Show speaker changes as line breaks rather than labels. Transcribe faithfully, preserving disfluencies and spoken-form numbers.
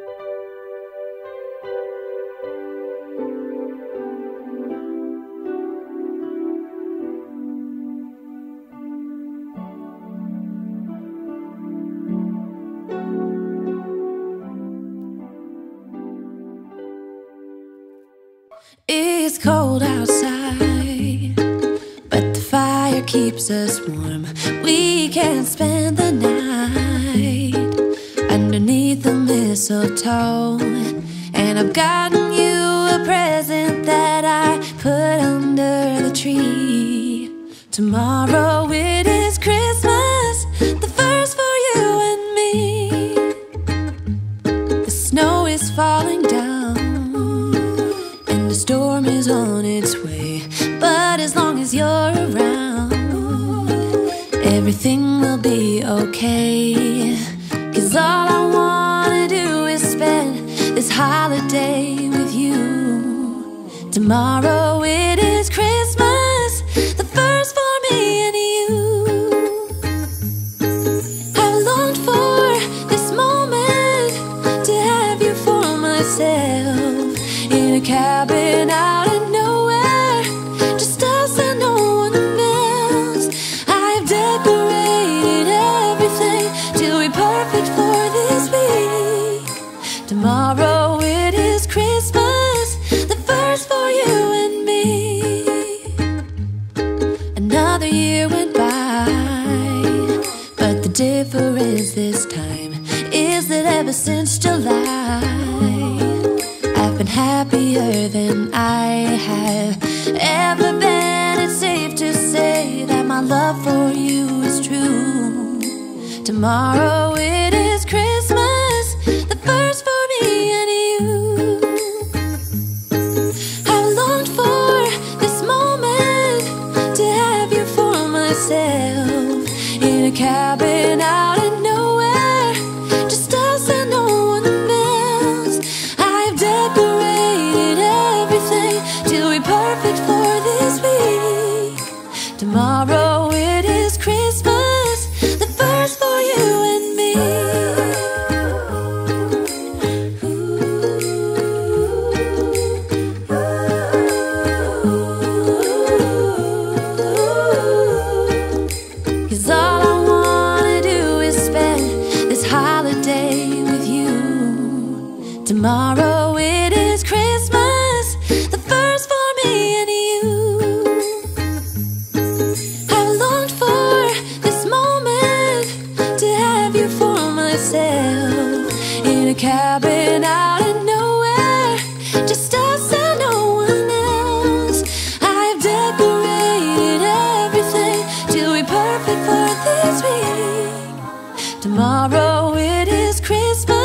It's cold outside, but the fire keeps us warm. We can spend the night underneath the mistletoe. And I've gotten you a present that I put under the tree. Tomorrow it is Christmas, the first for you and me. The snow is falling down, the storm is on its way, but as long as you're around, everything will be okay. 'Cause all I wanna do is spend this holiday with you. Tomorrow it is Christmas, the first for me and you. I've longed for this moment to have you for myself, in a cabin out in nowhere, just us and no one else. I've decorated everything to be perfect for this week. Tomorrow it is Christmas, the first for you and me. Another year went by, but the difference this time is that ever since July, I've been happier than I have ever been. It's safe to say that my love for you is true. Tomorrow it is Christmas, the first for me and you. I've longed for this moment to have you for myself, in a cabin out in nowhere, just us and no one else. I've decorated everything to be perfect for this week. Tomorrow it is Christmas, the first for you and me. Cause all I wanna do is spend this holiday with you. Tomorrow it is Christmas, the first for me and you. I've longed for this moment to have you for myself, in a cabin out in nowhere, just us and no one else. I've decorated everything to be perfect for this week. Tomorrow it is Christmas,